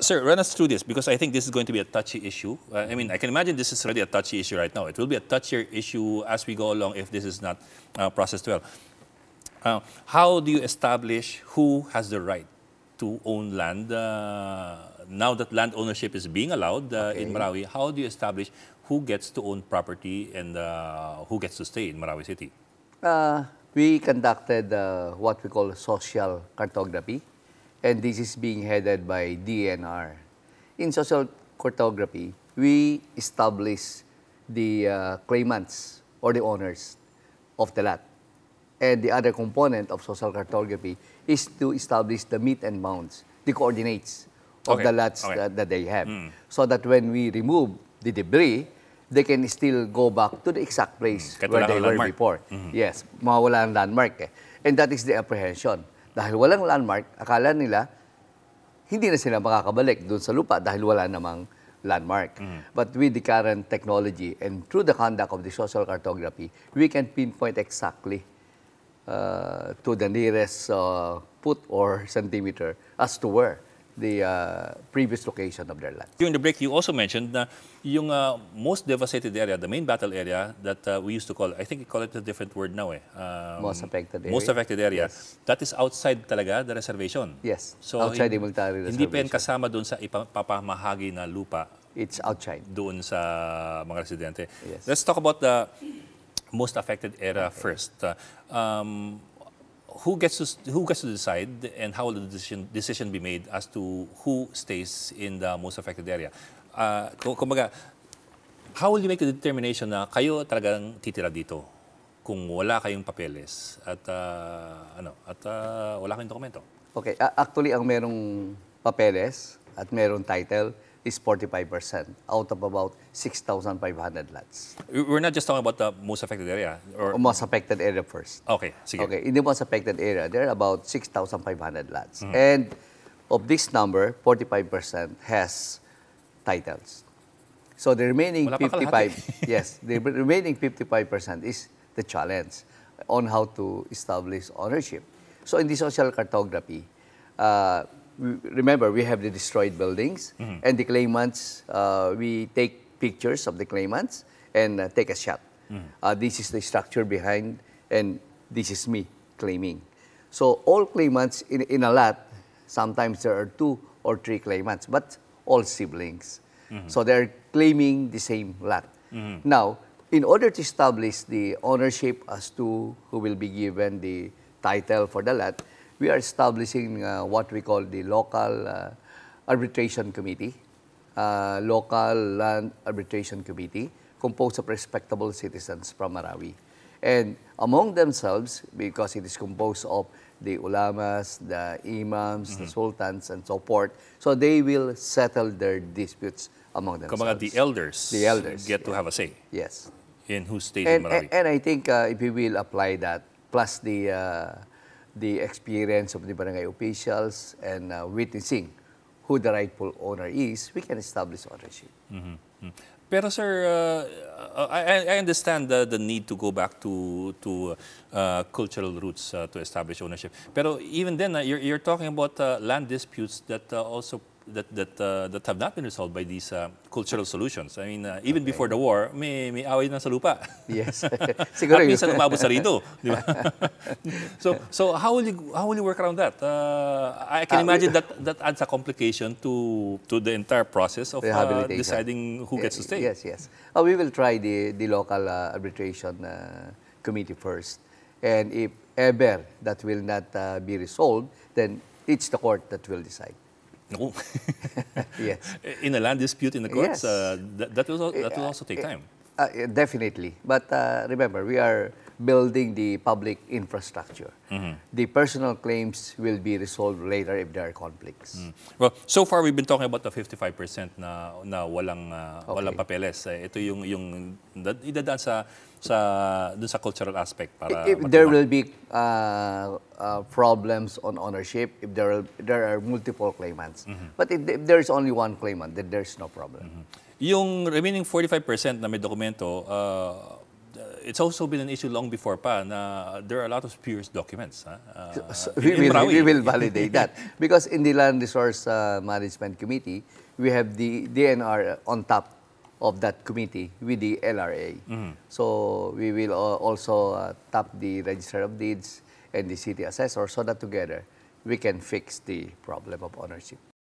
Sir, run us through this because I think this is going to be a touchy issue. I mean, I can imagine this is already a touchy issue right now. It will be a touchier issue as we go along if this is not processed well. How do you establish who has the right to own land? Now that land ownership is being allowed in Marawi, how do you establish who gets to own property and who gets to stay in Marawi City? We conducted what we call social cartography, and this is being headed by DNR. In social cartography, we establish the claimants or the owners of the lot. And the other component of social cartography is to establish the meet and bounds, the coordinates of the lots that they have. So that when we remove the debris, they can still go back to the exact place where they were before. Yes, mawawala ang landmark eh. And that is the apprehension. Dahil walang landmark, akala nila hindi na sila makakabalik doon sa lupa dahil wala namang landmark. But with the current technology and through the conduct of the social cartography, we can pinpoint exactly to the nearest foot or centimeter as to where the previous location of their land. During the break, you also mentioned na yung most devastated area, the main battle area that we used to call, I think we call it a different word now eh. Most affected area. Most affected area. Yes. That is outside talaga the reservation. Yes, So, outside the military reservation. Hindi pa yan kasama doon sa ipapamahagi na lupa. It's outside. Doon sa mga residente. Yes. Let's talk about the most affected area first. Who gets to decide and how will the decision be made as to who stays in the most affected area? Kumbaga, how will you make the determination na kayo talagang titira dito kung wala kayong papeles at wala kayong dokumento? Okay, actually ang merong papeles at merong title is 45% out of about 6,500 lots. We're not just talking about the most affected area? Or Most affected area first. Okay, sige. Okay, in the most affected area, there are about 6,500 lots. And of this number, 45% has titles. So the remaining Wala pa kalahati. 55, yes, the remaining 55% is the challenge on how to establish ownership. So in the social cartography, remember, we have the destroyed buildings, and the claimants, we take pictures of the claimants and take a shot. This is the structure behind, and this is me claiming. So all claimants in a lot, sometimes there are 2 or 3 claimants, but all siblings. So they're claiming the same lot. Now, in order to establish the ownership as to who will be given the title for the lot, we are establishing what we call the local arbitration committee, local land arbitration committee, composed of respectable citizens from Marawi. And among themselves, because it is composed of the ulamas, the imams, the sultans, and so forth, so they will settle their disputes among themselves. Kumbaga, the elders get to have a say Yes. in who stays in Marawi. And I think if we will apply that, plus the experience of the barangay officials and witnessing who the rightful owner is, we can establish ownership. Pero sir, I understand the need to go back to cultural roots to establish ownership. Pero even then, you're talking about land disputes that also that have not been resolved by these cultural solutions. I mean, even before the war, may away na sa lupa. Yes. Siguro at minsan umabot sa rito, di ba? So how will you work around that? I can imagine that adds a complication to the entire process of deciding who gets to stay. Yes, yes. We will try the local arbitration committee first. And if ever that will not be resolved, then it's the court that will decide. No. Yes. In a land dispute in the courts, Yes. that will also take time. Definitely. But remember, we are building the public infrastructure. The personal claims will be resolved later if there are conflicts. Well, so far we've been talking about the 55% na walang papeles. Ito yung idadaan dun sa cultural aspect para if there will be problems on ownership, if there are multiple claimants. But if there is only one claimant, then there's no problem. Yung remaining 45% na may dokumento, it's also been an issue long before pa na there are a lot of spurious documents. So In Marawi. we will validate that. Because in the Land Resource Management Committee, we have the DNR on top of that committee with the LRA. So we will also tap the Register of Deeds and the City Assessor so that together we can fix the problem of ownership.